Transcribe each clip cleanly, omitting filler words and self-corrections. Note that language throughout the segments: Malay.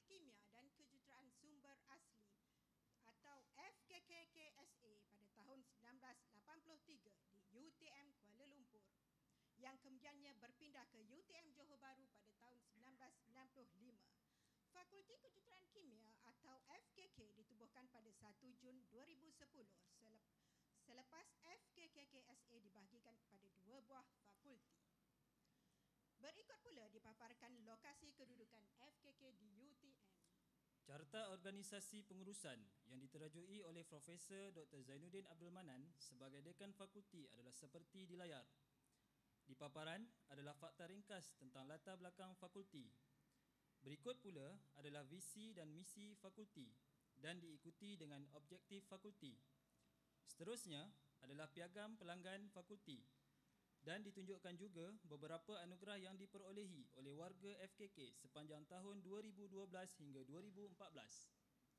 Kimia dan Kejuruteraan Sumber Asli atau FKKKSA pada tahun 1983 di UTM Kuala Lumpur, yang kemudiannya berpindah ke UTM Johor Bahru pada tahun 1995. Fakulti Kejuruteraan Kimia atau FKK ditubuhkan pada 1 Jun 2010 selepas FKKKSA dibahagikan kepada 2 buah fakulti. Berikut pula dipaparkan lokasi kedudukan FKK di UTM. Carta Organisasi Pengurusan yang diterajui oleh Profesor Dr. Zainuddin Abdul Manan sebagai Dekan Fakulti adalah seperti di layar. Di paparan adalah fakta ringkas tentang latar belakang fakulti. Berikut pula adalah visi dan misi fakulti dan diikuti dengan objektif fakulti. Seterusnya adalah piagam pelanggan fakulti dan ditunjukkan juga beberapa anugerah yang diperolehi oleh warga FKK sepanjang tahun 2012 hingga 2014.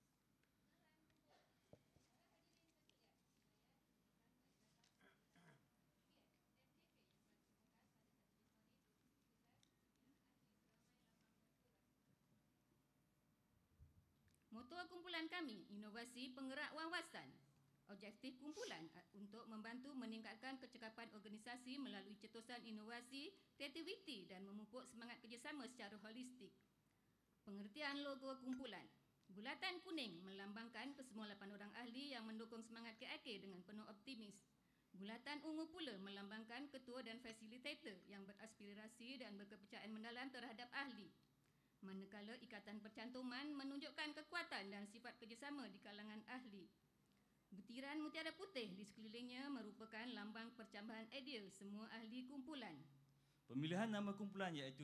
Moto kumpulan kami, inovasi penggerak wawasan. Objektif kumpulan untuk membantu meningkatkan kecekapan organisasi melalui cetusan inovasi, kreativiti dan memupuk semangat kerjasama secara holistik. Pengertian logo kumpulan. Bulatan kuning melambangkan kesemua 8 orang ahli yang mendukung semangat KIK dengan penuh optimis. Bulatan ungu pula melambangkan ketua dan fasilitator yang beraspirasi dan berkepercayaan mendalam terhadap ahli. Manakala ikatan percantuman menunjukkan kekuatan dan sifat kerjasama di kalangan ahli. Butiran mutiara putih di sekelilingnya merupakan lambang percambahan idea semua ahli kumpulan. Pemilihan nama kumpulan iaitu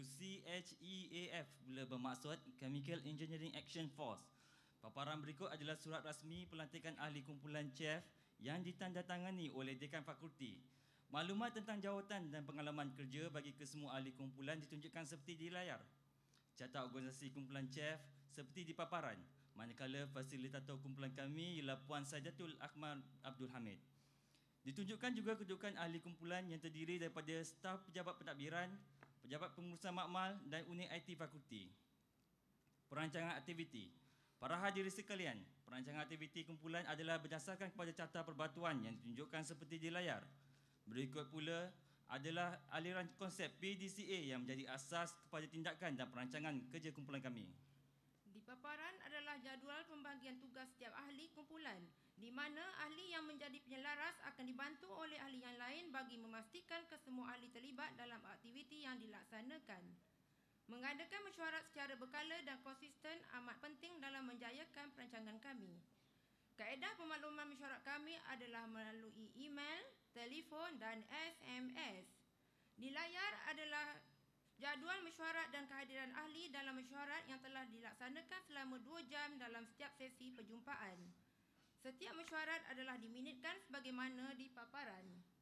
CHEAF bila bermaksud Chemical Engineering Action Force. Paparan berikut adalah surat rasmi pelantikan ahli kumpulan CHEF yang ditandatangani oleh Dekan Fakulti. Maklumat tentang jawatan dan pengalaman kerja bagi kesemua ahli kumpulan ditunjukkan seperti di layar. Carta organisasi kumpulan CHEF seperti di paparan. Manakala fasilitator kumpulan kami ialah Puan Sajatul Akmal Abdul Hamid. Ditunjukkan juga kedudukan ahli kumpulan yang terdiri daripada staf pejabat pentadbiran, pejabat pengurusan makmal dan unit IT fakulti. Perancangan aktiviti. Para hadirin sekalian, perancangan aktiviti kumpulan adalah berdasarkan kepada carta perbatuan yang ditunjukkan seperti di layar. Berikut pula adalah aliran konsep PDCA yang menjadi asas kepada tindakan dan perancangan kerja kumpulan kami. Di paparan adalah jadual pembagian tugas setiap ahli kumpulan, di mana ahli yang menjadi penyelaras akan dibantu oleh ahli yang lain bagi memastikan kesemua ahli terlibat dalam aktiviti yang dilaksanakan. Mengadakan mesyuarat secara berkala dan konsisten amat penting dalam menjayakan perancangan kami. Kaedah pemakluman mesyuarat kami adalah melalui email, telefon dan SMS. Di layar adalah jadual mesyuarat dan kehadiran ahli dalam mesyuarat yang telah dilaksanakan selama 2 jam dalam setiap sesi perjumpaan. Setiap mesyuarat adalah diminitkan sebagaimana di paparan.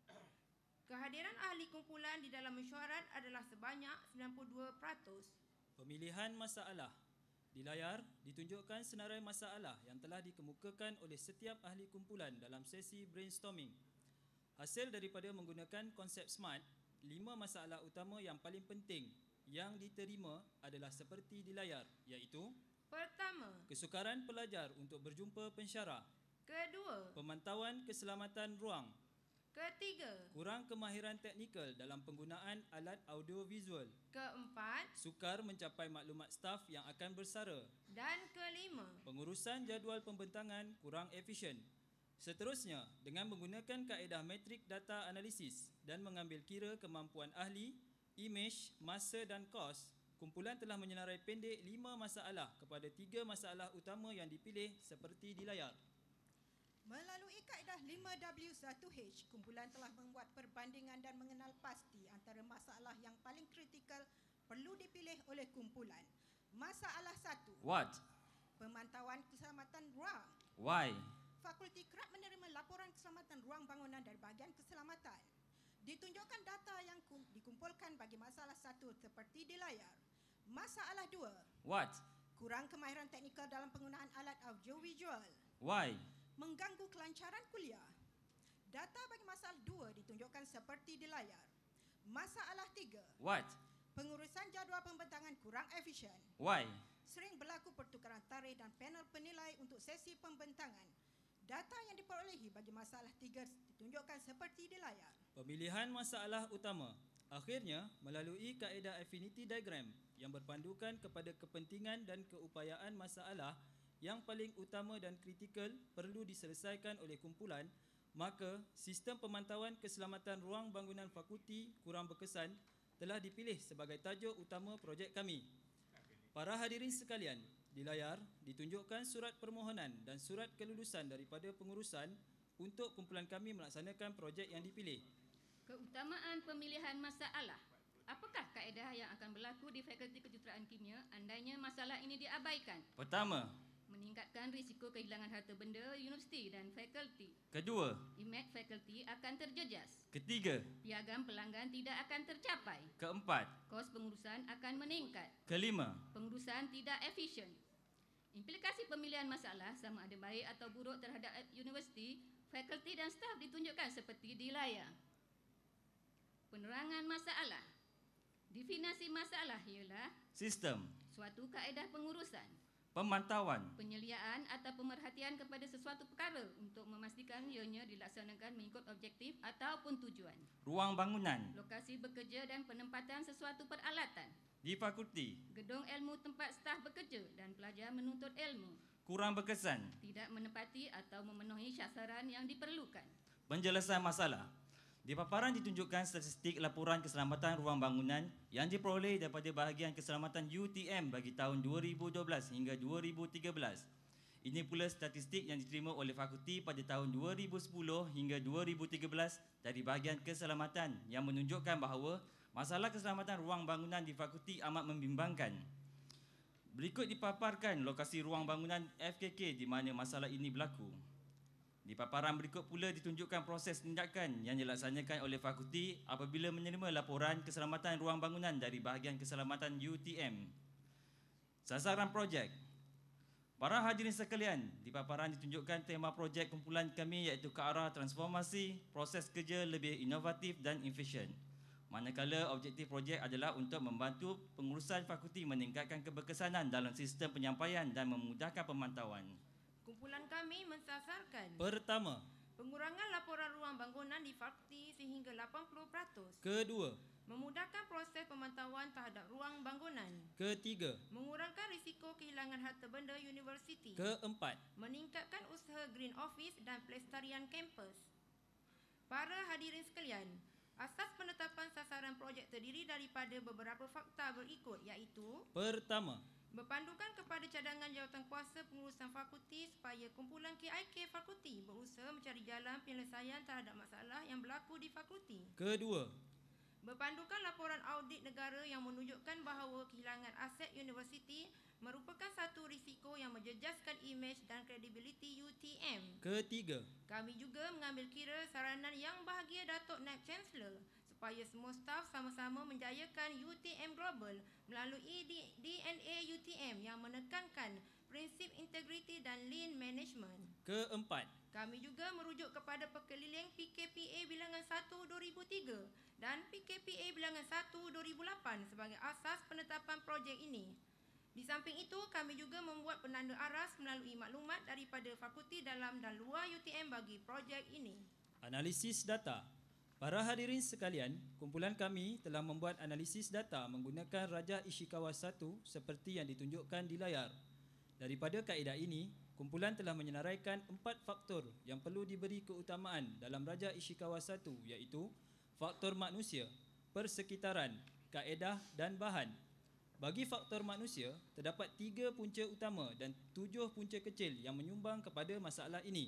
Kehadiran ahli kumpulan di dalam mesyuarat adalah sebanyak 92%. Pemilihan masalah. Di layar ditunjukkan senarai masalah yang telah dikemukakan oleh setiap ahli kumpulan dalam sesi brainstorming. Hasil daripada menggunakan konsep SMART, 5 masalah utama yang paling penting yang diterima adalah seperti di layar, iaitu: Pertama, kesukaran pelajar untuk berjumpa pensyarah. kedua, Pemantauan keselamatan ruang. ketiga, Kurang kemahiran teknikal dalam penggunaan alat audiovisual. keempat Sukar mencapai maklumat staf yang akan bersara. dan kelima. Pengurusan jadual pembentangan kurang efisien. Seterusnya, dengan menggunakan kaedah metrik data analisis dan mengambil kira kemampuan ahli, imej, masa dan kos, kumpulan telah menyenarai pendek 5 masalah kepada 3 masalah utama yang dipilih seperti di layar. Melalui kaedah 5W1H, kumpulan telah membuat perbandingan dan mengenal pasti antara masalah yang paling kritikal perlu dipilih oleh kumpulan. Masalah 1. What? Pemantauan keselamatan ruang. Why? Fakulti kerap menerima laporan keselamatan ruang bangunan dari bahagian keselamatan. Ditunjukkan data yang dikumpulkan bagi masalah 1 seperti di layar. Masalah 2. What? Kurang kemahiran teknikal dalam penggunaan alat audiovisual. Why? Mengganggu kelancaran kuliah. Data bagi masalah 2 ditunjukkan seperti di layar. Masalah 3. What? Pengurusan jadual pembentangan kurang efisien. Why? sering berlaku pertukaran tarikh dan panel penilai untuk sesi pembentangan. Data yang diperolehi bagi masalah 3 ditunjukkan seperti di layar. Pemilihan masalah utama akhirnya melalui kaedah affinity diagram yang berpandukan kepada kepentingan dan keupayaan masalah yang paling utama dan kritikal perlu diselesaikan oleh kumpulan, maka sistem pemantauan keselamatan ruang bangunan fakulti kurang berkesan telah dipilih sebagai tajuk utama projek kami. Para hadirin sekalian, di layar ditunjukkan surat permohonan dan surat kelulusan daripada pengurusan untuk kumpulan kami melaksanakan projek yang dipilih. Keutamaan pemilihan masalah. Apakah kaedah yang akan berlaku di Fakulti Kejuruteraan Kimia andainya masalah ini diabaikan? Pertama. Meningkatkan risiko kehilangan harta benda universiti dan fakulti. Kedua. Imej fakulti akan terjejas. Ketiga. Piagam pelanggan tidak akan tercapai. Keempat. Kos pengurusan akan meningkat. Kelima. Pengurusan tidak efisien. Implikasi pemilihan masalah sama ada baik atau buruk terhadap universiti, fakulti dan staf ditunjukkan seperti di layar. Penerangan masalah. Definisi masalah ialah Sistem. suatu kaedah pengurusan, Pemantauan. penyeliaan atau pemerhatian kepada sesuatu perkara untuk memastikan ianya dilaksanakan mengikut objektif ataupun tujuan. Ruang bangunan. Lokasi bekerja dan penempatan sesuatu peralatan. Di fakulti. Gedung ilmu tempat staf bekerja dan pelajar menuntut ilmu. Kurang berkesan. Tidak menepati atau memenuhi sasaran yang diperlukan. Penjelasan masalah. Di paparan ditunjukkan statistik laporan keselamatan ruang bangunan yang diperoleh daripada bahagian keselamatan UTM bagi tahun 2012 hingga 2013. Ini pula statistik yang diterima oleh fakulti pada tahun 2010 hingga 2013 dari bahagian keselamatan yang menunjukkan bahawa masalah keselamatan ruang bangunan di fakulti amat membimbangkan. Berikut dipaparkan lokasi ruang bangunan FKK di mana masalah ini berlaku. Di paparan berikut pula ditunjukkan proses tindakan yang dilaksanakan oleh fakulti apabila menerima laporan keselamatan ruang bangunan dari bahagian keselamatan UTM. Sasaran projek. Para hadirin sekalian, di paparan ditunjukkan tema projek kumpulan kami iaitu ke arah transformasi proses kerja lebih inovatif dan efisien. Manakala objektif projek adalah untuk membantu pengurusan fakulti meningkatkan keberkesanan dalam sistem penyampaian dan memudahkan pemantauan. Kumpulan kami mensasarkan Pertama. pengurangan laporan ruang bangunan di fakulti sehingga 80%. Kedua. Memudahkan proses pemantauan terhadap ruang bangunan. Ketiga. Mengurangkan risiko kehilangan harta benda universiti. Keempat. Meningkatkan usaha green office dan pelestarian kampus. Para hadirin sekalian, asas penetapan sasaran projek terdiri daripada beberapa fakta berikut iaitu: Pertama. berpandukan kepada cadangan jawatankuasa pengurusan fakulti supaya kumpulan KIK fakulti berusaha mencari jalan penyelesaian terhadap masalah yang berlaku di fakulti. Kedua. Berpandukan laporan audit negara yang menunjukkan bahawa kehilangan aset universiti merupakan satu risiko yang menjejaskan imej dan kredibiliti UTM. Ketiga. Kami juga mengambil kira saranan yang bahagia Datuk Naib Chancellor supaya semua staf sama-sama menjayakan UTM Global melalui DNA UTM yang menekankan prinsip integriti dan lean management. Keempat. Kami juga merujuk kepada perkeliling PKPA bilangan 1/2003 dan PKPA bilangan 1/2008 sebagai asas penetapan projek ini. Di samping itu, kami juga membuat penanda aras melalui maklumat daripada fakulti dalam dan luar UTM bagi projek ini. Analisis data. Para hadirin sekalian, kumpulan kami telah membuat analisis data menggunakan Rajah Ishikawa 1 seperti yang ditunjukkan di layar. Daripada kaedah ini, kumpulan telah menyenaraikan 4 faktor yang perlu diberi keutamaan dalam Rajah Ishikawa 1 iaitu faktor manusia, persekitaran, kaedah dan bahan. Bagi faktor manusia, terdapat 3 punca utama dan 7 punca kecil yang menyumbang kepada masalah ini.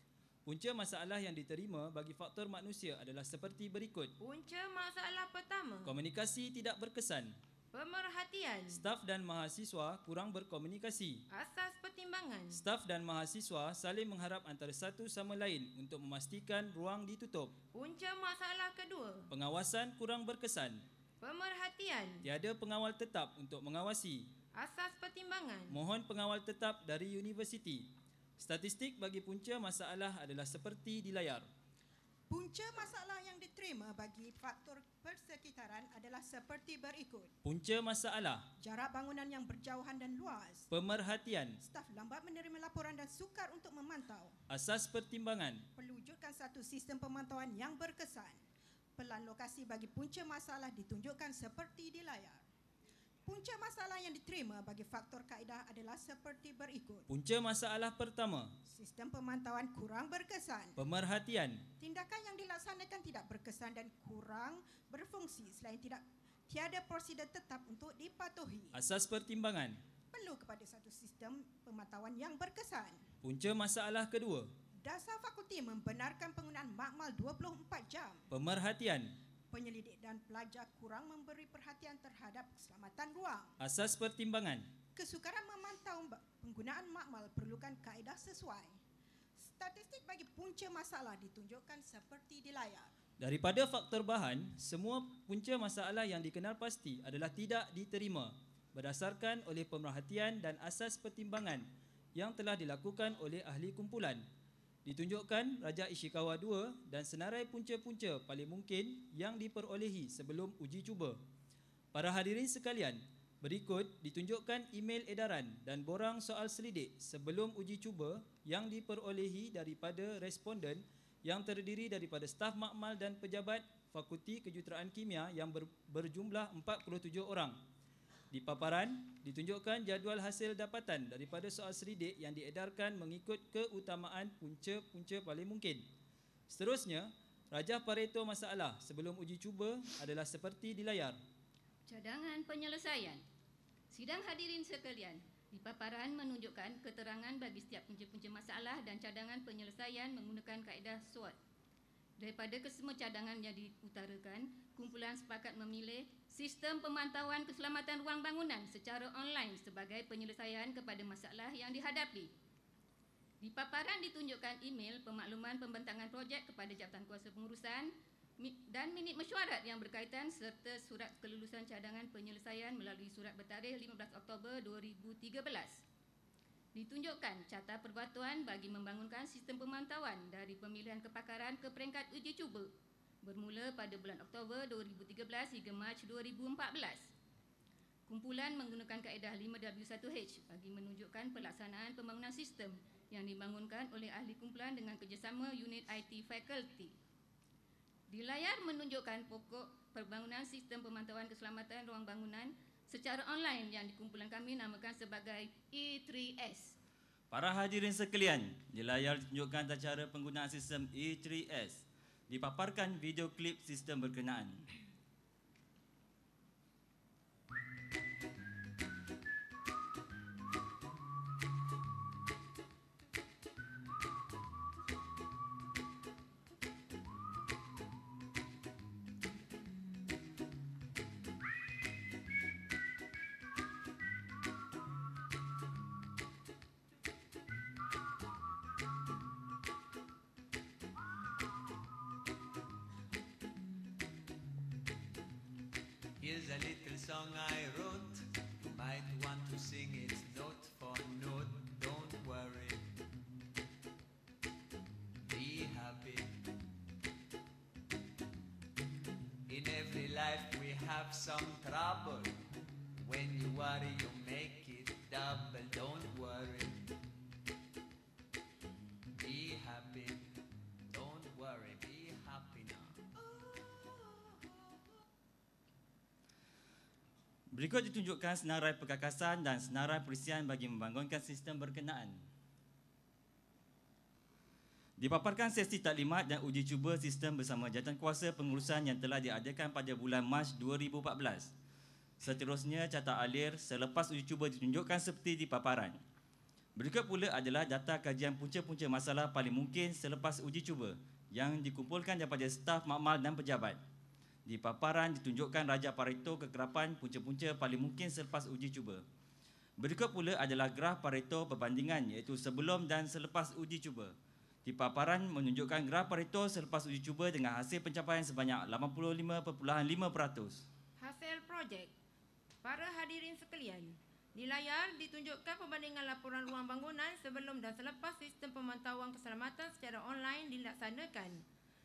Punca masalah yang diterima bagi faktor manusia adalah seperti berikut. Punca masalah pertama, Komunikasi tidak berkesan. pemerhatian. Staf dan mahasiswa kurang berkomunikasi. Asas pertimbangan. Staf dan mahasiswa saling mengharap antara satu sama lain untuk memastikan ruang ditutup. Punca masalah kedua, Pengawasan kurang berkesan. pemerhatian. Tiada pengawal tetap untuk mengawasi. Asas pertimbangan. Mohon pengawal tetap dari universiti. Statistik bagi punca masalah adalah seperti di layar. Punca masalah yang diterima bagi faktor persekitaran adalah seperti berikut. Punca masalah, Jarak bangunan yang berjauhan dan luas. pemerhatian, Staf lambat menerima laporan dan sukar untuk memantau. asas pertimbangan, Perlu wujudkan satu sistem pemantauan yang berkesan. Pelan lokasi bagi punca masalah ditunjukkan seperti di layar. Punca masalah yang diterima bagi faktor kaedah adalah seperti berikut. punca masalah pertama, Sistem pemantauan kurang berkesan. pemerhatian, Tindakan yang dilaksanakan tidak berkesan dan kurang berfungsi selain tiada prosedur tetap untuk dipatuhi. asas pertimbangan, Perlu kepada satu sistem pemantauan yang berkesan. punca masalah kedua, Dasar fakulti membenarkan penggunaan makmal 24 jam. pemerhatian, Penyelidik dan pelajar kurang memberi perhatian terhadap keselamatan ruang. asas pertimbangan, Kesukaran memantau penggunaan makmal perlukan kaedah sesuai. Statistik bagi punca masalah ditunjukkan seperti di layar. daripada faktor bahan, semua punca masalah yang dikenal pasti adalah tidak diterima berdasarkan oleh pemerhatian dan asas pertimbangan yang telah dilakukan oleh ahli kumpulan. Ditunjukkan Raja Ishikawa 2 dan senarai punca-punca paling mungkin yang diperolehi sebelum uji cuba. Para hadirin sekalian, berikut ditunjukkan email edaran dan borang soal selidik sebelum uji cuba yang diperolehi daripada responden yang terdiri daripada staf makmal dan pejabat Fakulti Kejuruteraan Kimia yang berjumlah 47 orang. Di paparan, ditunjukkan jadual hasil dapatan daripada soal selidik yang diedarkan mengikut keutamaan punca-punca paling mungkin. Seterusnya, rajah Pareto masalah sebelum uji cuba adalah seperti di layar. Cadangan penyelesaian. Sidang hadirin sekalian, di paparan menunjukkan keterangan bagi setiap punca-punca masalah dan cadangan penyelesaian menggunakan kaedah SWOT. Daripada kesemua cadangan yang diutarakan, kumpulan sepakat memilih sistem pemantauan keselamatan ruang bangunan secara online sebagai penyelesaian kepada masalah yang dihadapi. Di paparan ditunjukkan email pemakluman pembentangan projek kepada Jabatan Kuasa Pengurusan dan minit mesyuarat yang berkaitan serta surat kelulusan cadangan penyelesaian melalui surat bertarikh 15 Oktober 2013. Ditunjukkan carta perbuatan bagi membangunkan sistem pemantauan dari pemilihan kepakaran ke peringkat uji cuba bermula pada bulan Oktober 2013 hingga Mac 2014. Kumpulan menggunakan kaedah 5W1H bagi menunjukkan pelaksanaan pembangunan sistem yang dibangunkan oleh ahli kumpulan dengan kerjasama unit IT fakulti. Di layar menunjukkan pokok perbangunan sistem pemantauan keselamatan ruang bangunan secara online yang dikumpulan kami namakan sebagai E3S. Para hadirin sekalian, di layar ditunjukkan tata cara penggunaan sistem E3S. Dipaparkan video klip sistem berkenaan. Here's a little song I wrote. You might want to sing it note for note. Don't worry. Be happy. In every life we have some trouble. When you worry, you make it double. Don't worry. Be happy. Don't worry. Be happy now. Berikut ditunjukkan senarai perkakasan dan senarai perisian bagi membangunkan sistem berkenaan. Dipaparkan sesi taklimat dan uji cuba sistem bersama Jabatan Kuasa Pengurusan yang telah diadakan pada bulan Mac 2014. Seterusnya, carta alir selepas uji cuba ditunjukkan seperti di paparan. Berikut pula adalah data kajian punca-punca masalah paling mungkin selepas uji cuba yang dikumpulkan daripada staf makmal dan pejabat. Di paparan ditunjukkan Raja Pareto kekerapan punca-punca paling mungkin selepas uji cuba. Berikut pula adalah graf Pareto perbandingan iaitu sebelum dan selepas uji cuba. Di paparan menunjukkan graf Pareto selepas uji cuba dengan hasil pencapaian sebanyak 85.5%. Hasil projek. Para hadirin sekalian, di layar ditunjukkan perbandingan laporan ruang bangunan sebelum dan selepas sistem pemantauan keselamatan secara online dilaksanakan.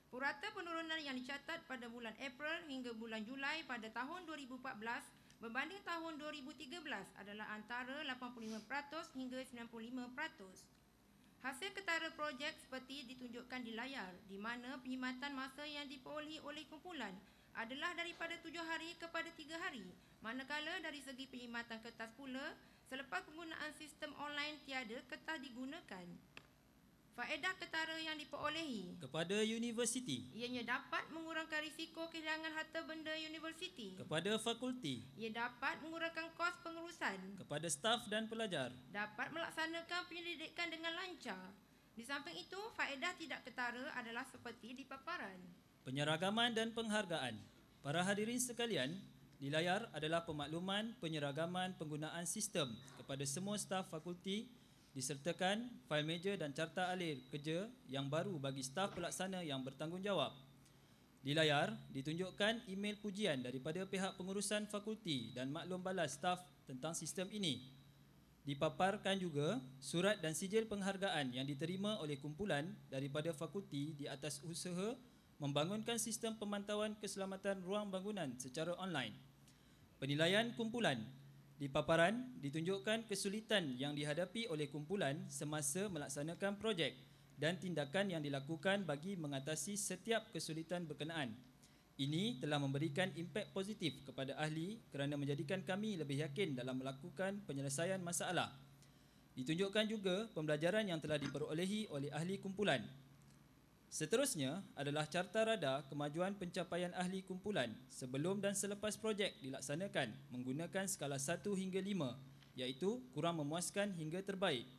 Purata penurunan yang dicatat pada bulan April hingga bulan Julai pada tahun 2014 berbanding tahun 2013 adalah antara 85% hingga 95%. Hasil ketara projek seperti ditunjukkan di layar, di mana perkhidmatan masa yang diperolehi oleh kumpulan adalah daripada 7 hari kepada 3 hari, manakala dari segi perkhidmatan kertas pula, selepas penggunaan sistem online tiada kertas digunakan. Faedah ketara yang diperolehi kepada universiti, ianya dapat mengurangkan risiko kehilangan harta benda universiti. kepada fakulti, Ia dapat mengurangkan kos pengurusan. kepada staf dan pelajar, Dapat melaksanakan penyelidikan dengan lancar. Di samping itu, faedah tidak ketara adalah seperti di paparan. penyeragaman dan penghargaan. Para hadirin sekalian, di layar adalah pemakluman penyeragaman penggunaan sistem kepada semua staf fakulti, disertakan fail meja dan carta alih kerja yang baru bagi staf pelaksana yang bertanggungjawab. Di layar ditunjukkan email pujian daripada pihak pengurusan fakulti dan maklum balas staf tentang sistem ini. Dipaparkan juga surat dan sijil penghargaan yang diterima oleh kumpulan daripada fakulti di atas usaha membangunkan sistem pemantauan keselamatan ruang bangunan secara online. Penilaian kumpulan. Di paparan ditunjukkan kesulitan yang dihadapi oleh kumpulan semasa melaksanakan projek dan tindakan yang dilakukan bagi mengatasi setiap kesulitan berkenaan. Ini telah memberikan impak positif kepada ahli kerana menjadikan kami lebih yakin dalam melakukan penyelesaian masalah. Ditunjukkan juga pembelajaran yang telah diperolehi oleh ahli kumpulan. Seterusnya adalah carta rada kemajuan pencapaian ahli kumpulan sebelum dan selepas projek dilaksanakan menggunakan skala 1 hingga 5, iaitu kurang memuaskan hingga terbaik.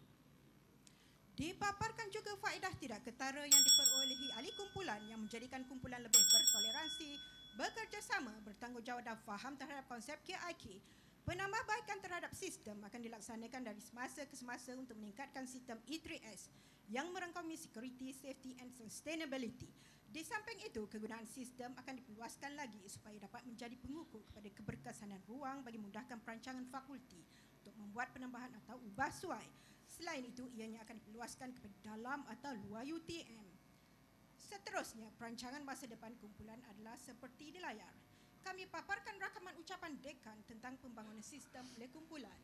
Dipaparkan juga faedah tidak ketara yang diperolehi ahli kumpulan yang menjadikan kumpulan lebih bertoleransi, bekerjasama, bertanggungjawab dan faham terhadap konsep KIK. Penambahbaikan terhadap sistem akan dilaksanakan dari semasa ke semasa untuk meningkatkan sistem E3S yang merangkumi security, safety and sustainability. Di samping itu, kegunaan sistem akan diperluaskan lagi supaya dapat menjadi pengukur kepada keberkesanan ruang bagi memudahkan perancangan fakulti untuk membuat penambahan atau ubah suai. Selain itu, ianya akan diperluaskan kepada dalam atau luar UTM. Seterusnya, perancangan masa depan kumpulan adalah seperti di layar. Kami paparkan rakaman ucapan dekan tentang pembangunan sistem oleh kumpulan.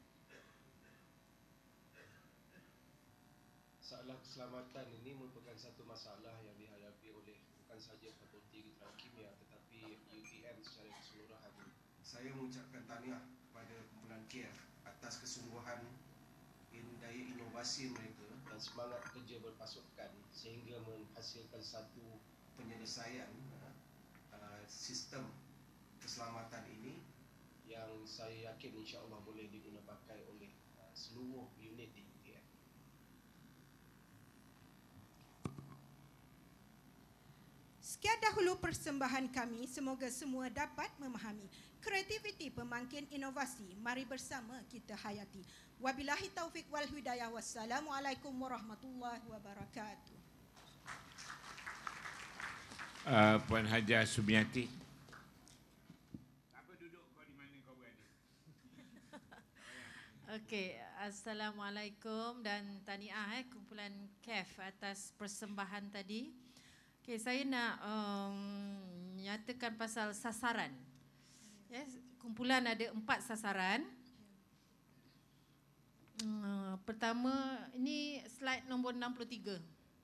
Masalah keselamatan ini merupakan satu masalah yang dihadapi oleh bukan sahaja Fakulti Keterangan Kimia tetapi UTM secara keseluruhan. Saya mengucapkan tahniah kepada kumpulan KF atas kesungguhan daya inovasi mereka dan semangat kerja berpasukan sehingga menghasilkan satu penyelesaian sistem keselamatan ini yang saya yakin insya-Allah boleh digunapakai oleh seluruh unit di UTM. Sekian dahulu persembahan kami, semoga semua dapat memahami kreativiti pemangkin inovasi. Mari bersama kita hayati. Wabillahi taufik wal hidayah. Wassalamualaikum warahmatullahi wabarakatuh. Puan Hajah Sumiati. Apa duduk kau di mana kau berada? Okey, assalamualaikum dan tahniah kumpulan KEF atas persembahan tadi. Okey, saya nak nyatakan pasal sasaran. Yes, kumpulan ada 4 sasaran. Pertama, ini slide nombor 63.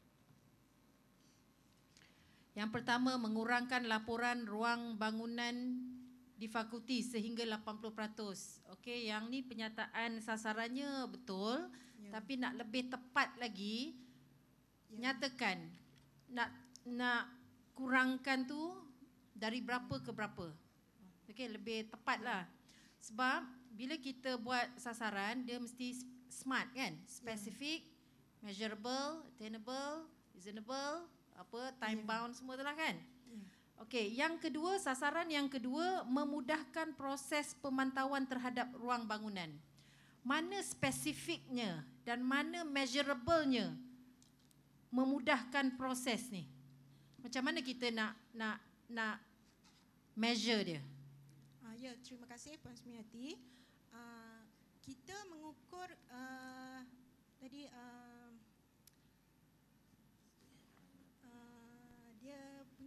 Yang pertama, mengurangkan laporan ruang bangunan di fakulti sehingga 80%. Okey, yang ni penyataan sasarannya betul, tapi nak lebih tepat lagi, nyatakan nak kurangkan tu dari berapa ke berapa. Okey, lebih tepatlah. Sebab bila kita buat sasaran, dia mesti smart kan? Specific, measurable, attainable, reasonable, time bound semua tu lah kan? Okey, yang kedua, sasaran yang kedua, memudahkan proses pemantauan terhadap ruang bangunan. Mana spesifiknya dan mana measurable-nya memudahkan proses ni? Macam mana kita nak measure dia? Ya, terima kasih Puan Sumiati. Kita mengukur tadi dia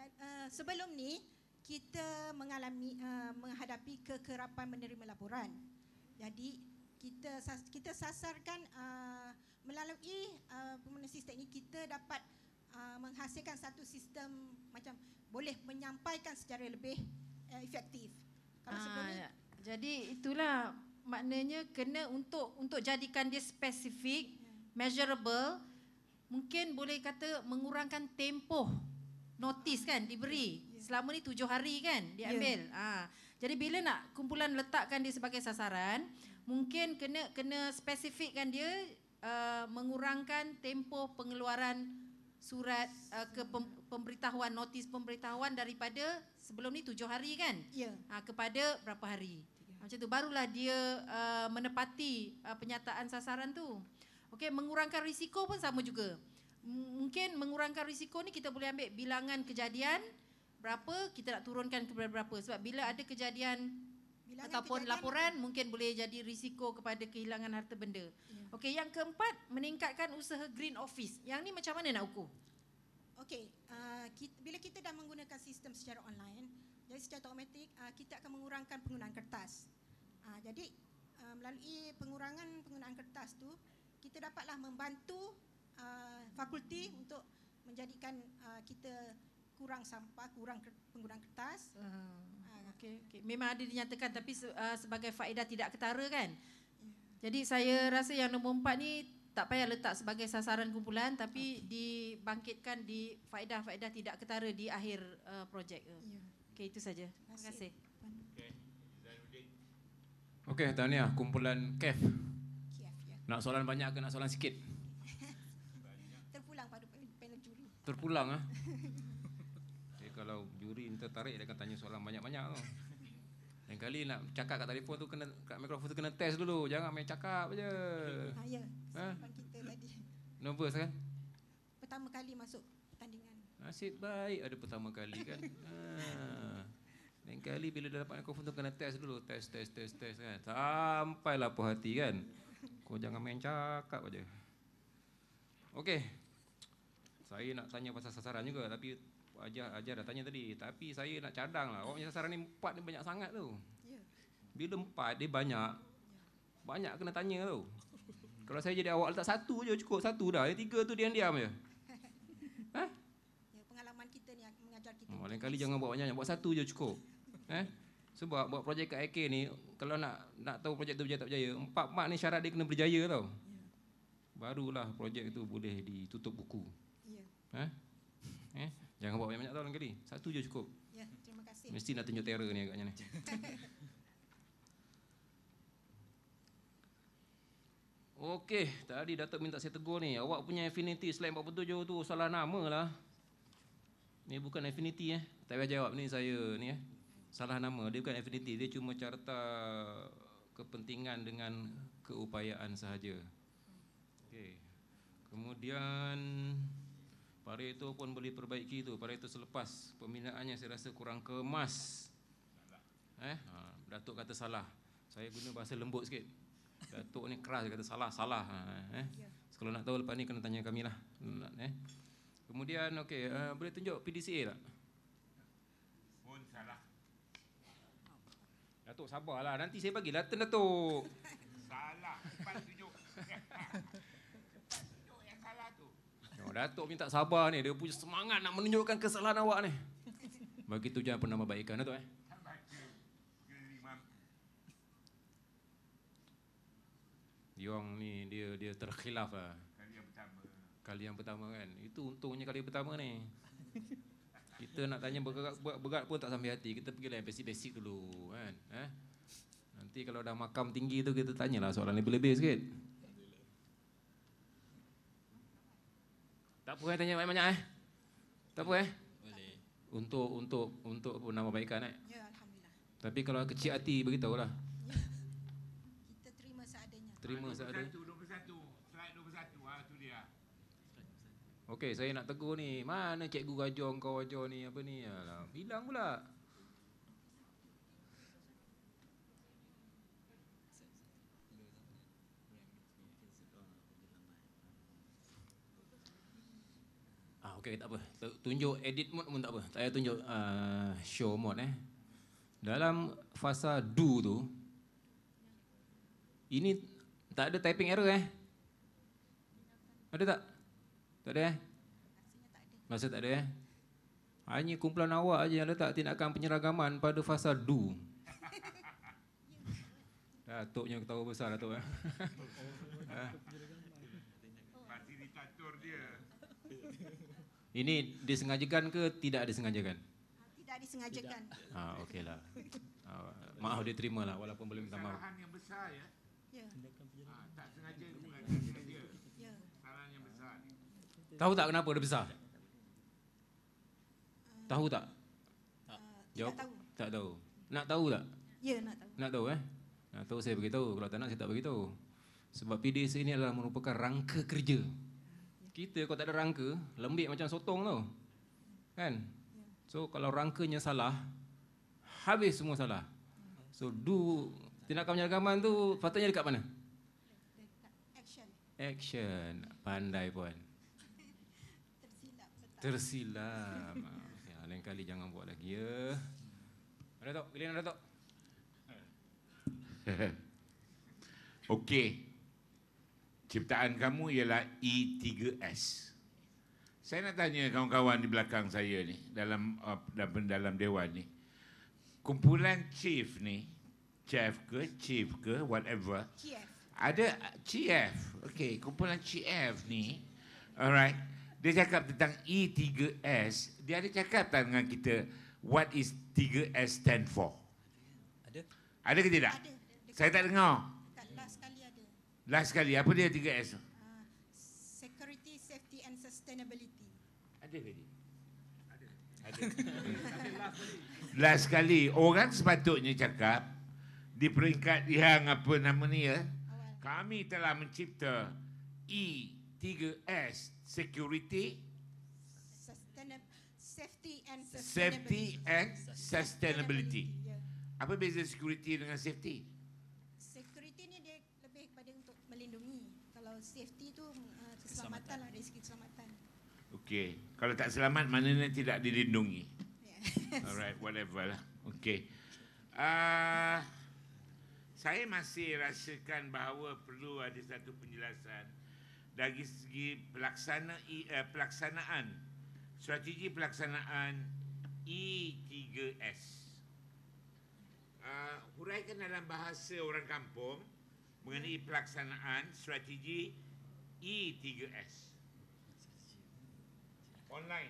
Sebelum ni kita menghadapi kekerapan menerima laporan. Jadi kita sasarkan melalui penggunaan sistem ini kita dapat menghasilkan satu sistem macam boleh menyampaikan secara lebih efektif. Kalau sebelum ni, jadi itulah maknanya kena untuk jadikan dia spesifik, measurable, mungkin boleh kata mengurangkan tempoh notis kan diberi. Selama ni 7 hari kan diambil. Jadi bila nak kumpulan letakkan dia sebagai sasaran, mungkin kena spesifikkan dia mengurangkan tempoh pengeluaran surat pemberitahuan, notis pemberitahuan daripada sebelum ni 7 hari kan? Kepada berapa hari. Macam tu barulah dia menepati penyataan sasaran tu. Okey, mengurangkan risiko pun sama juga. Mungkin mengurangkan risiko ni kita boleh ambil bilangan kejadian berapa, kita nak turunkan kepada berapa. Sebab bila ada kejadian ataupun laporan mungkin boleh jadi risiko kepada kehilangan harta benda. Okey, yang keempat, meningkatkan usaha green office. Yang ni macam mana nak ukur? Okey, bila kita dah menggunakan sistem secara online, jadi secara automatik kita akan mengurangkan penggunaan kertas. Jadi melalui pengurangan penggunaan kertas tu, kita dapatlah membantu fakulti untuk menjadikan kita kurang sampah, kurang penggunaan kertas. Okey. Memang ada dinyatakan tapi sebagai faedah tidak ketara kan. Jadi saya rasa yang nombor 4 ni tak payah letak sebagai sasaran kumpulan tapi dibangkitkan di faedah-faedah tidak ketara di akhir projek. Okey, itu saja. Terima kasih. Okey, tahniah kumpulan KEF. Nak soalan banyak ke nak soalan sikit? Terpulang pada panel juri. Terpulang kalau juri ni tertarik dia akan tanya soalan banyak-banyak tu. Lain kali nak cakap kat telefon tu kena kat mikrofon tu kena test dulu, jangan main cakap je. Ya, siapan kita tadi. Nervous kan? Pertama kali masuk pertandingan. Nasib baik ada pertama kali kan. Lain kali bila dah dapat mikrofon tu kena test dulu, test kan. Sampailah puas hati kan. Kau jangan main cakap aja. Okey. Saya nak tanya pasal sasaran juga tapi Ajar dah tanya tadi. Tapi saya nak cadang lah. Awak punya sasaran ni 4 ni banyak sangat tu. Bila 4 dia banyak. Banyak kena tanya tu. Kalau saya jadi awak letak 1 je cukup. 1 dah. Yang 3 tu diam-diam je. Pengalaman kita ni mengajar kita. Lain kali jangan buat banyak. Buat 1 je cukup. Sebab buat projek kat AK ni, kalau nak tahu projek tu berjaya tak berjaya, 4 ni syarat dia kena berjaya tau. Barulah projek tu boleh ditutup buku. Jangan buat banyak-banyak tau lain kali. 1 je cukup. Ya, terima kasih. Mesti nak tunjuk terror ni agaknya ni. Okey, tadi Datuk minta saya tegur ni. Awak punya Affinity slide 47 tu salah nama lah. Ni bukan Affinity Tak payah jawab ni saya ni salah nama. Dia bukan Affinity, dia cuma carta kepentingan dengan keupayaan sahaja. Okey. Kemudian Pareto pun boleh perbaiki tu. Pareto selepas pembinaannya saya rasa kurang kemas. Datuk kata salah. Saya guna bahasa lembut sikit. Datuk ni keras, dia kata salah. Kalau nak tahu lepas ni kena tanya kami lah. Kemudian okey, boleh tunjuk PDCA tak? Pun salah. Datuk sabarlah, nanti saya bagi Latin Datuk. Salah, cepat tunjuk. Tunjuk yang salah tu. Datuk minta sabar ni, dia punya semangat nak menunjukkan kesalahan awak ni. Begitu jangan pernah membaikkan Datuk Diorang ni dia terkhilaf lah. Kali yang pertama kan. Itu untungnya kali pertama ni. Kita nak tanya berat pun tak sampai hati. Kita pergilah yang basic-basic dulu kan. Nanti kalau dah makam tinggi tu kita tanyalah soalan lebih-lebih sikit. Tak apa tanya banyak-banyak Tak apa Boleh. Untuk nama baikkan Ya, alhamdulillah. Tapi kalau kecil hati beritahulah. Kita terima seadanya. Terima seadanya. 21. Slide 21 tu dia. Okey, saya nak tegur ni. Mana cikgu ajar kau ajar ni apa ni? Alah, hilang pula. Okey, tak apa. Tunjuk edit mode pun tak apa. Tak payah tunjuk show mode Dalam fasa do tu, ini tak ada typing error Ada tak? Tak ada Rasa tak ada Hanya kumpulan awak aja yang letak tindakan penyeragaman pada fasa do. Datuknya ketawa besar Datuk Fasilitator dia. Ini disengajakan ke tidak disengajakan? Tidak disengajakan. Okeylah. Maaf dia terima lah walaupun boleh minta maaf. Kesalahan yang besar ya. Ya. Tak sengaja bukan sengaja. Ya. Kesalahan yang besar. Tahu tak kenapa dia besar? Tahu tak? Jawab. Tidak tahu. Tak tahu. Nak tahu tak? Ya, nak tahu. Nak tahu Nak tahu saya beritahu. Kalau tak nak saya tak beritahu. Sebab PDS ini adalah merupakan rangka kerja. Kita kalau tak ada rangka, lembik macam sotong tau. Kan? So kalau rangkanya salah, habis semua salah. So do tindakan penyeragaman tu patutnya dekat mana? Action. Action. Pandai puan. Tersilap. Lain kali jangan buat lagi ya. Ada Datuk, giliran Datuk. Okey. Ciptaan kamu ialah E3S. Saya nak tanya kawan-kawan di belakang saya ni dalam dewan ni. Kumpulan chief ni, chief ke whatever. Chief. Ada chief. Okey, kumpulan chief ni. Alright. Dia cakap tentang E3S. Dia ada cakap tak dengan kita what is 3S stand for? Ada. Ada ke tidak? Ada. Saya tak dengar. Last kali ada. Last kali, apa dia 3S tu? Security, Safety and Sustainability. Ada ke dia? Ada. Last kali, orang sepatutnya cakap di peringkat yang apa nama ni kami telah mencipta E3S, Security, Safety and Sustainability. Ya. Apa beza security dengan safety? Security ni dia lebih kepada untuk melindungi. Kalau safety tu keselamatan lah, dari segi keselamatan. Okey, kalau tak selamat maknanya tidak dilindungi. Alright, whatever lah. Okey. Saya masih rasakan bahawa perlu ada satu penjelasan dari segi pelaksanaan strategi pelaksanaan E3S. Huraikan dalam bahasa orang kampung mengenai pelaksanaan strategi E3S. Online.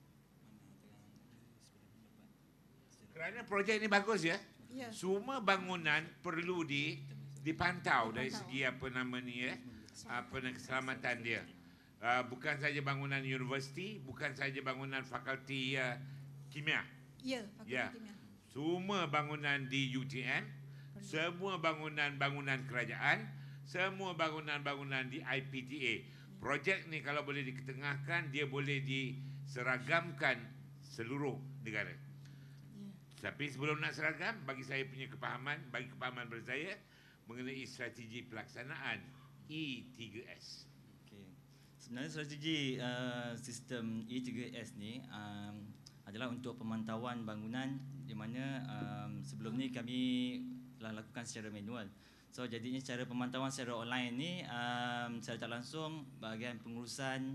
Kerana projek ini bagus ya. Ya. Semua bangunan perlu dipantau dari segi apa nama ni keselamatan dia. Bukan saja bangunan universiti, bukan saja bangunan fakulti kimia. Ya, fakulti kimia. Semua bangunan di UTM, semua bangunan kerajaan, semua bangunan di IPTA. Projek ni kalau boleh diketengahkan, dia boleh diseragamkan seluruh negara. Tapi sebelum nak seragam, bagi saya punya kepahaman, bagi kepahaman daripada saya mengenai strategi pelaksanaan E3S. Okay. Sebenarnya strategi sistem E3S ni adalah untuk pemantauan bangunan di mana sebelum ni kami telah lakukan secara manual. So jadinya cara pemantauan secara online ni secara tak langsung bahagian pengurusan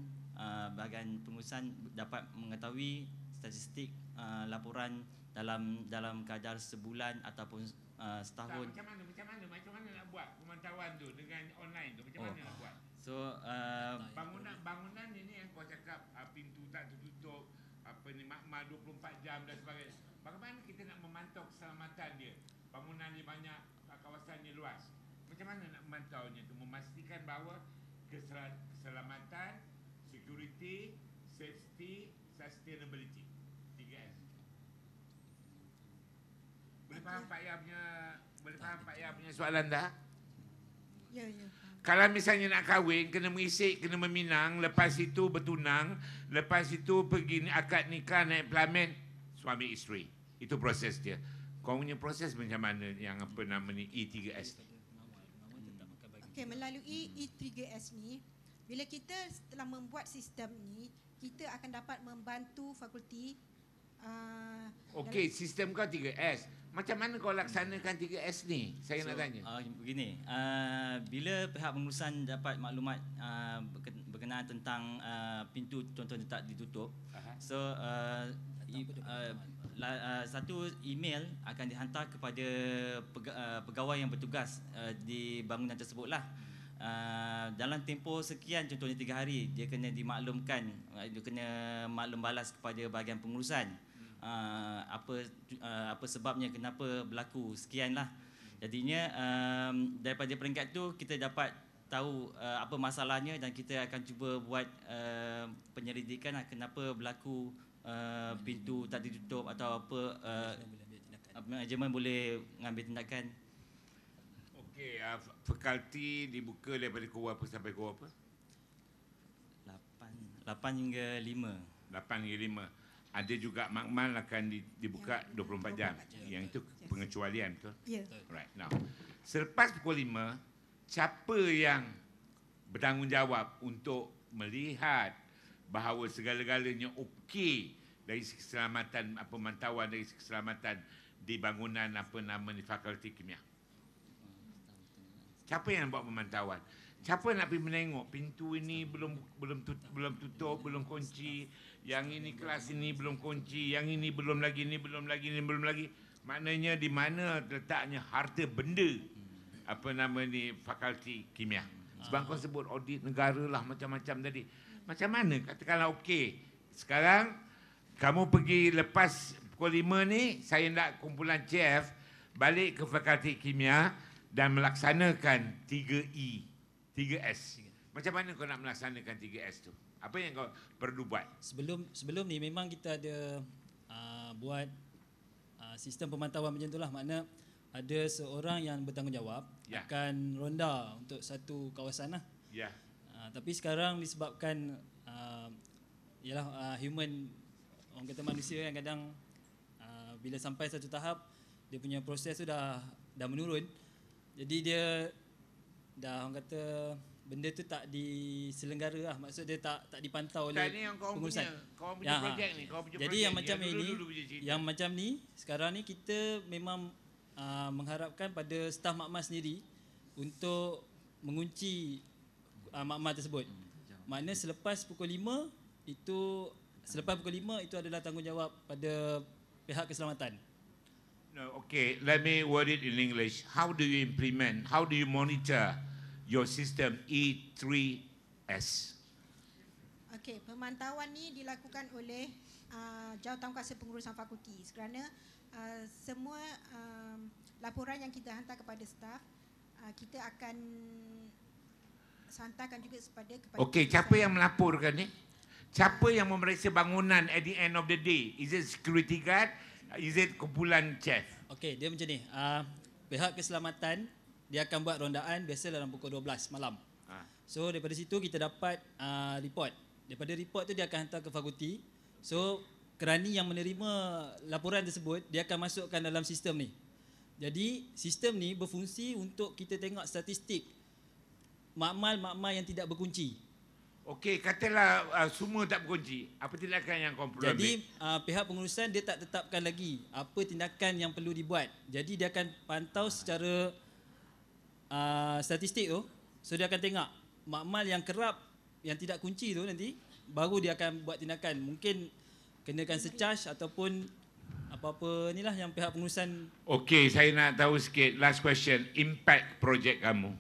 dapat mengetahui statistik laporan dalam kadar sebulan ataupun setahun. Macam mana nak buat pemantauan tu dengan online tu? Macam mana nak buat? So bangunan ini yang kau cakap pintu tak tertutup, apa ni makmal 24 jam dan sebagainya. Bagaimana kita nak memantau keselamatan dia? Bangunan ni banyak, kawasannya luas. Macam mana nak memantaunya tu? Memastikan bahawa keselamatan, security, safety, sustainability. 3S. Boleh faham Pak Ya punya soalan dah? Ya. Kalau misalnya nak kahwin, kena mengisik, kena meminang, lepas itu bertunang, lepas itu pergi akad nikah, naik pelamin, suami isteri. Itu proses dia. Kau punya proses macam mana yang apa nama ni E3S? Okey, melalui E3S ni, bila kita telah membuat sistem ni, kita akan dapat membantu fakulti. Okey, sistem kau 3S. Macam mana kau laksanakan 3S ni? Saya nak tanya. Begini, bila pihak pengurusan dapat maklumat berkenaan tentang pintu contohnya tak ditutup, so satu email akan dihantar kepada pegawai yang bertugas di bangunan tersebutlah. Dalam tempoh sekian, contohnya 3 hari, dia kena dimaklumkan, dia kena maklum balas kepada bahagian pengurusan apa sebabnya kenapa berlaku sekian lah. Jadinya daripada peringkat tu kita dapat tahu apa masalahnya dan kita akan cuba buat penyelidikan kenapa berlaku pintu tak ditutup atau apa, manajemen boleh mengambil tindakan. Okey, fakulti dibuka daripada pukul apa sampai pukul apa? 8 hingga 5. 8 hingga 5. Ada juga makmal akan dibuka 24 jam. Yang itu pengecualian, betul? Ya. Right. Now, selepas pukul 5, siapa yang bertanggungjawab untuk melihat bahawa segala-galanya okey dari segi keselamatan, pemantauan dari segi keselamatan di bangunan di Fakulti Kimia? Siapa yang buat pemantauan? Siapa nak pergi menengok pintu ini belum tutup, belum kunci, yang ini kelas ini belum kunci, yang ini belum lagi, ini belum lagi, ini belum lagi. Maknanya di mana letaknya harta benda Fakulti Kimia. Sebab kau sebut audit negara lah macam-macam tadi. Macam mana katakanlah okey, sekarang kamu pergi lepas pukul 5 ni, saya nak kumpulan CF balik ke Fakulti Kimia dan melaksanakan 3E, 3S. Macam mana kau nak melaksanakan 3S tu? Apa yang kau perlu buat? Sebelum ni memang kita ada buat sistem pemantauan macam itulah. Makna ada seorang yang bertanggungjawab akan ronda untuk satu kawasan lah. Ya. Tapi sekarang disebabkan human, orang kata manusia yang kadang bila sampai satu tahap dia punya proses tu dah menurun. Jadi dia dah, orang kata, benda tu tak diselenggara lah. Maksud dia tak dipantau oleh pengurusan. Kau punya projek ni, kau punya jadi projek yang macam ini, yang cerita. macam ni sekarang ni kita memang mengharapkan pada staf makmal sendiri untuk mengunci makmal tersebut. Maknanya selepas pukul 5 itu adalah tanggungjawab pada pihak keselamatan. No, okay, let me word it in English. How do you implement, how do you monitor your system E3S? Okey, pemantauan ni dilakukan oleh Jawatankuasa Pengurusan Fakulti kerana semua laporan yang kita hantar kepada staf kita akan hantarkan juga kepada okey, siapa yang melaporkan ni? Siapa yang memeriksa bangunan at the end of the day? Is it security guard? Is it kumpulan chef? Okey, dia macam ni. Pihak keselamatan dia akan buat rondaan biasa dalam pukul 12 malam. So daripada situ kita dapat report. Daripada report tu dia akan hantar ke fakulti. So kerani yang menerima laporan tersebut dia akan masukkan dalam sistem ni. Jadi sistem ni berfungsi untuk kita tengok statistik makmal-makmal yang tidak berkunci. Okey, katalah semua tak berkunci. Apa tindakan yang kau perlu ambil? Jadi pihak pengurusan dia tak tetapkan lagi apa tindakan yang perlu dibuat. Jadi dia akan pantau secara statistik tu. So dia akan tengok makmal yang kerap yang tidak kunci tu nanti baru dia akan buat tindakan. Mungkin kenakan secharge ataupun apa-apa inilah yang pihak pengurusan. Okey, saya nak tahu sikit. Last question, impact projek kamu.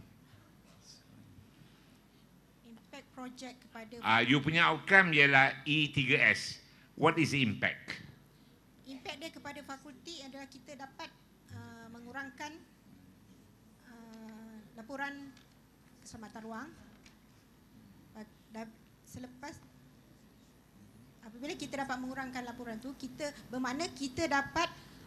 Projek kepada you punya outcome ialah E3S. What is the impact? Impact dia kepada fakulti adalah kita dapat mengurangkan laporan keselamatan ruang. Selepas apabila kita dapat mengurangkan laporan tu, kita bermakna kita dapat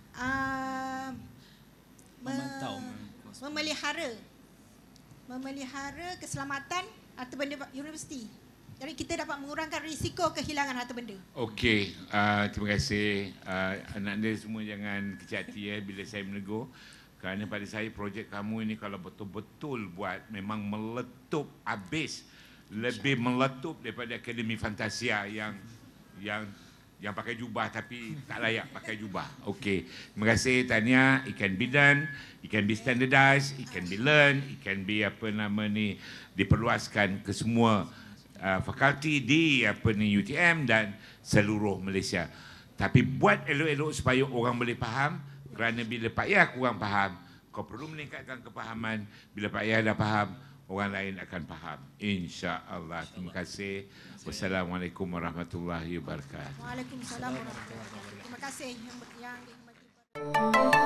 memelihara keselamatan harta benda universiti. Jadi kita dapat mengurangkan risiko kehilangan harta benda. Okey, terima kasih. Anak dia semua jangan kecil hati bila saya menegur. Kerana pada saya projek kamu ini kalau betul-betul buat memang meletup habis lebih meletup daripada Akademi Fantasia yang pakai jubah tapi tak layak pakai jubah. Okey. Terima kasih Tania. It can be done, it can be standardized, it can be learned, it can be diperluaskan ke semua fakulti di UTM dan seluruh Malaysia. Tapi buat elok-elok supaya orang boleh faham, kerana bila Pak Yah kurang faham, kau perlu meningkatkan kepahaman. Bila Pak Yah dah faham, orang lain akan faham. InsyaAllah. Terima kasih. Wassalamualaikum warahmatullahi wabarakatuh. Waalaikumsalam warahmatullahi wabarakatuh. Terima kasih yang